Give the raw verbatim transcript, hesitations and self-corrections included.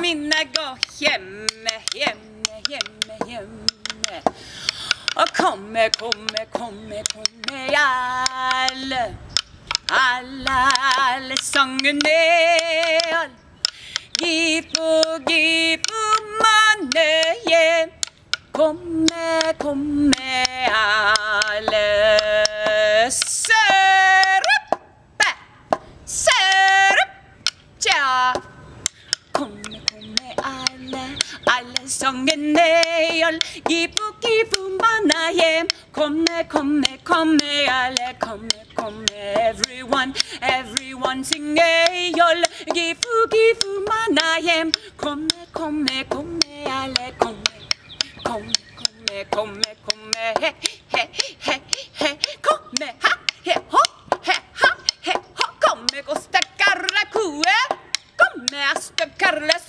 minne gå hjemme, hjemme, hjemme, hjemme. Og komme, komme, komme, komme alle, alle, alle sangene. Gipo, gipo, manne hjem. Komme, komme alle. Søruppe, søruppe, tja. Komme, komme alle, alle sangene. Gipo, gipo, manne hjem. Komme, komme, komme alle. Komme, komme, everyone, everyone synger jol. Gifu, gifu, manne hjem. Komme, komme, komme alle. Komme, komme, komme, komme, komme, he, he, he, he. Komme, ha, he, ho, he, ha, he, ho. Komme, gå stakkarre koe. Komme, stakkarre